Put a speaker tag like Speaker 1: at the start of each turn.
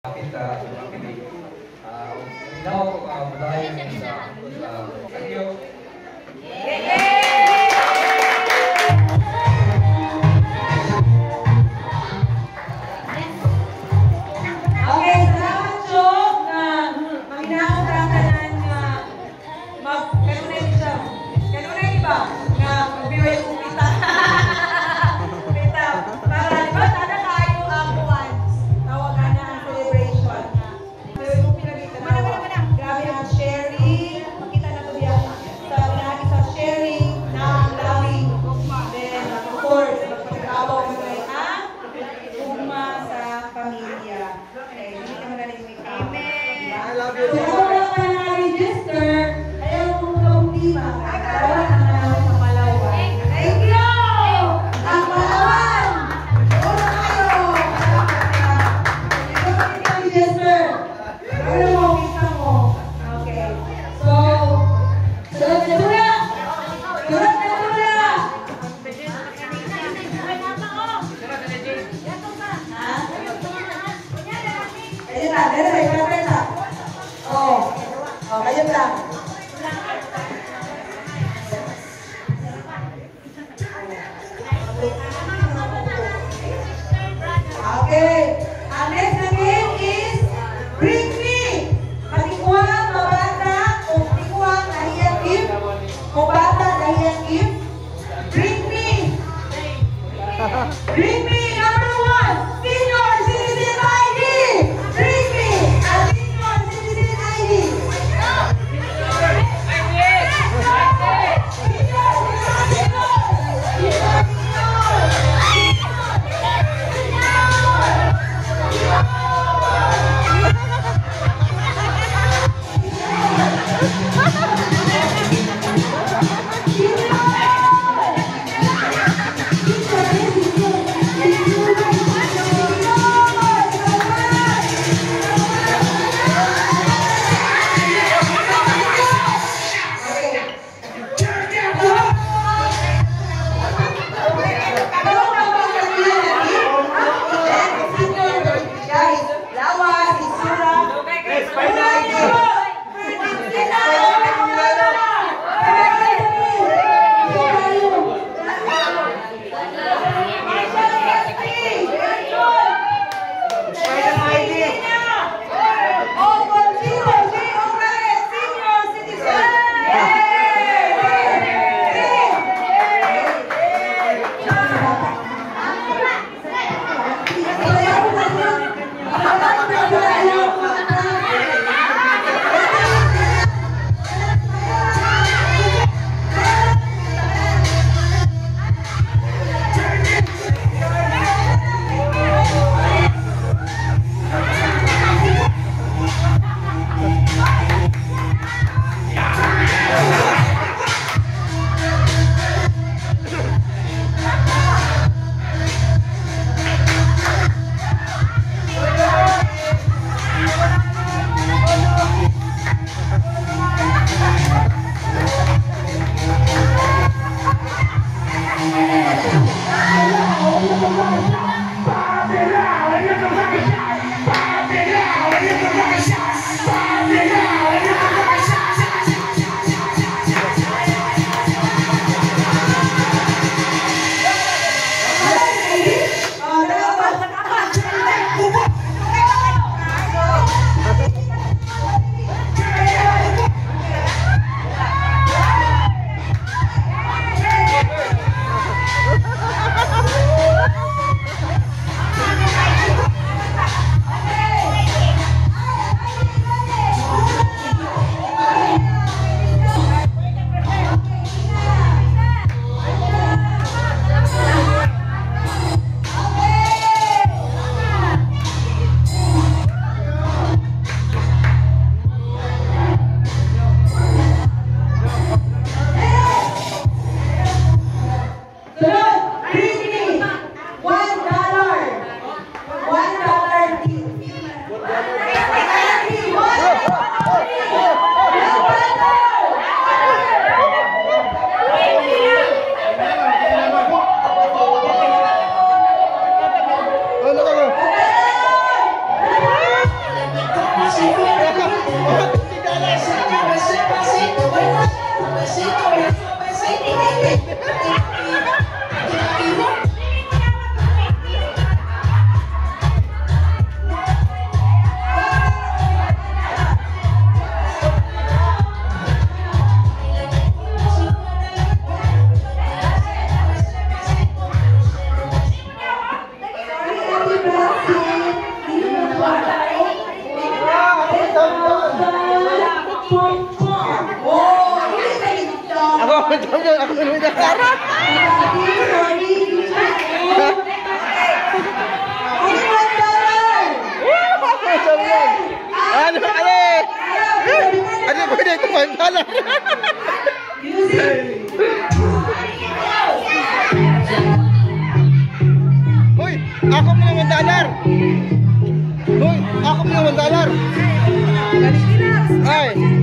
Speaker 1: kita makinig. Ilaw ko budaya sa kanyo.
Speaker 2: Okay, salamat Jo na manginahon ra tanan nga kanunay siya. Kanunay ba nga magbiway ko kita. Kita para di ba tada kayo ang buwan. Tawagan na ang celebration. Biway ko pinagita na. Grabe ang sharing. Makita na to diya sa pinagi sa sharing na loving. Then of course, magpagtrabaho mo kay ugma sa pamilya. Okay, hindi ka magaling may amen. I love you. So, kung wala ka na-register, ayaw mong kauntima. Wala ka na sa Palawan. Thank you! Ang Palawan! Una kayo! Ikaw hindi ka register. Ano mo, kita mo. Okay. So, sunod na tula! Sunod na tula! Ayun lang, ayun lang. Oh, ayun lang. Okay, ang next na game is Bring Me. Katikuang mabata o katikuang nahiyang gift. Mabata nahiyang gift. Bring Me. Bring Me, number 1, Senior Citizen ID. Bring Me, a Senior Citizen ID.
Speaker 3: Ako nagkakarap. Ano pwede ito $5? Uy, ako mo naman $1. Uy, ako mo naman $1. Ay.